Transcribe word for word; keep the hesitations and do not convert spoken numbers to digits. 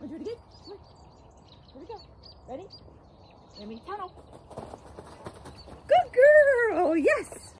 I'll do it again. Come on. Here we go. Ready? Let me tunnel. Good girl. Yes.